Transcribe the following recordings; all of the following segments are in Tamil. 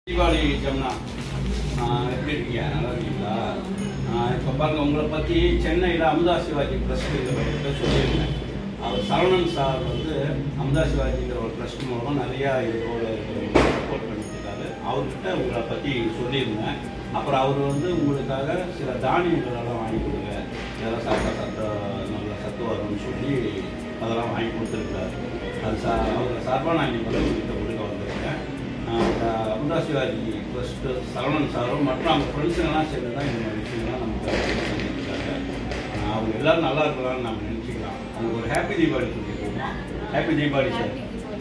தீபாவளி ஜம்னா எப்படி இருக்கீங்க? நல்லா இருக்கீங்களா? இப்போ பாருங்க, உங்களை பற்றி சென்னையில் அமுதா சிவாஜி ட்ரஸ்ட் சொல்லியிருந்தேன். அவர் சரவணன் சார் வந்து அமுதா சிவாஜிங்கிற ஒரு ட்ரஸ்ட் மூலமாக நிறையா இதோட சப்போர்ட் பண்ணிட்டு இருக்காரு. அவர்கிட்ட உங்களை பற்றி சொல்லியிருந்தேன். அப்புறம் அவர் வந்து உங்களுக்காக சில தானியங்களெல்லாம் வாங்கி கொடுங்க, இதெல்லாம் சாப்பிட்டா நல்ல சத்து வரும்னு சொல்லி அதெல்லாம் வாங்கி கொடுத்துருக்காரு. அது அவர் சார்பாக நான் இன்னைக்கு உங்கள்கிட்ட கொடுக்க வந்திருக்கேன். அமுதா சிவாஜி ட்ரஸ்ட்டு சரவணன் சாரும் மற்றும் அவங்க ஃப்ரெண்ட்ஸுங்கெல்லாம் சேர்ந்து தான் இந்த மாதிரி விஷயங்கள்லாம் நமக்கு பண்ணியிருக்காங்க. அவங்க எல்லோரும் நல்லா இருக்கலாம்னு நம்ம நினச்சிக்கலாம். அவங்க ஒரு ஹாப்பி தீபாவளி சொல்லியிருக்கோமா? Happy Deepavali sir.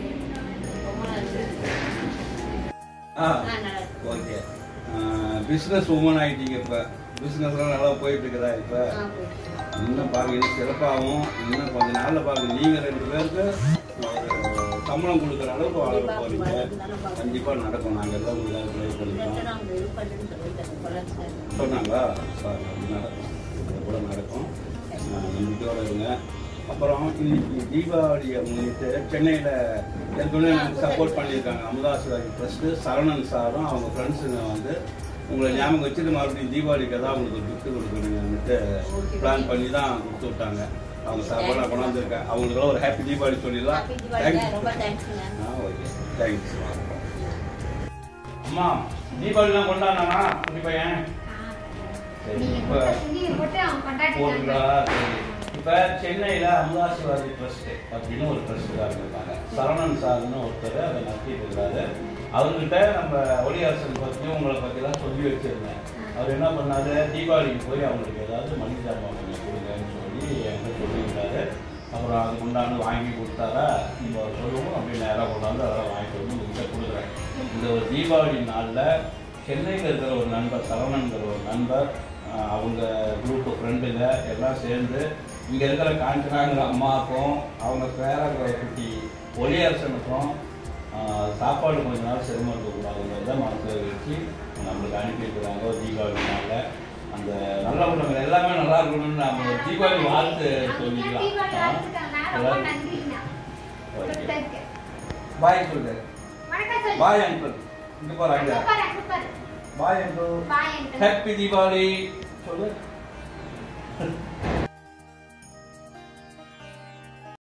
Okay. Business woman ஆகிட்டீங்க. இப்போ பிஸ்னஸ்லாம் நல்லா போயிட்டு இருக்குதா? இப்போ இன்னும் பாருங்க, இன்னும் சிறப்பாகவும் இன்னும் கொஞ்சம் நாளில் பாருங்க, நீங்கள் 2 பேருக்கு சம்பளம் கொடுக்குற அளவுக்கு வாழ போறீங்க. கண்டிப்பாக நடக்கும். நாங்கள் எல்லாம் உங்களுக்கு ட்ரை பண்ணிக்கலாம் சொன்னாங்களா சார்? அப்படி நடக்கும், இது கூட நடக்கும். நம்பிக்கையோடு இருங்க. அப்புறம் இன்னைக்கு தீபாவளியை முன்னிட்டு சென்னையில் ஏற்கனவே எனக்கு சப்போர்ட் பண்ணியிருக்காங்க அமுதா சிவாஜி ட்ரஸ்ட்டு. சரவணன் சாரும் அவங்க ஃப்ரெண்ட்ஸுங்க வந்து உங்களை ஞாபகம் வச்சுட்டு மறுபடியும் தீபாவளிக்கு தான் உங்களுக்கு கிஃப்ட் கொடுக்கணுங்கன்னுட்டு பிளான் பண்ணி தான் கொடுத்து விட்டாங்க. அவங்க சாப்பாடு கொண்டாந்துருக்கேன். அவங்களுக்கு ஒரு ஹாப்பி தீபாவளி சொல்லிடலாம். Okay, thanks. அம்மா, தீபாவளிலாம் கொண்டாடினா குட்டி பையன்? சரி, இப்போ போடுங்களா? சரி, இப்போ சென்னையில் அமுதா சிவாஜி ட்ரஸ்ட் அப்படின்னு ஒரு ட்ரஸ்ட் தான் இருக்காங்க. சரவணன் சார்னு ஒருத்தர் அதை நடத்திட்டு இருக்கிறாரு. அவர்கிட்ட நம்ம ஒளியரசன் பற்றியும் உங்களை பற்றிலாம் சொல்லி வச்சுருந்தேன். அவர் என்ன பண்ணாரு, தீபாவளிக்கு போய் அவங்களுக்கு ஏதாவது மளிகை ஜாமான் கொஞ்சம் கொடுங்கன்னு சொல்லி என்கிட்ட சொல்லியிருந்தாரு. அப்புறம் அதுக்கு உண்டாந்து வாங்கி கொடுத்தாரா? இப்போ சொல்லுவோம், அப்படியே நேராக கொண்டாந்து அதெல்லாம் வாங்கிட்டு வந்து உங்கள்கிட்ட கொடுக்குறேன். இந்த ஒரு தீபாவளி நாளில் சென்னையில் இருக்கிற ஒரு நண்பர், சரவணன்கிற ஒரு நண்பர், அவங்க குரூப்பு ஃப்ரெண்டுங்க எல்லாம் சேர்ந்து இங்கே இருக்கிற காஞ்சனாங்கிற அம்மாவுக்கும் அவங்க பேராங்கிற குட்டி ஒளியரசனுக்கும் சாப்பாடு கொஞ்ச நாள் சிரமம் இருக்கக்கூடாதுங்கிறத மனசில் வச்சு நம்மளுக்கு அனுப்பியிருக்கிறாங்க. ஒரு தீபாவளி நாளில் அந்த நல்ல உள்ளவங்க எல்லாமே நல்லா இருக்கணும்னு நம்ம தீபாவளி வாழ்த்து சொல்லிக்கலாம். பாய் சொல்லு. Bye uncle. இங்கே போகிறாங்க. Bye uncle. ஹாப்பி தீபாவளி சொல்லு.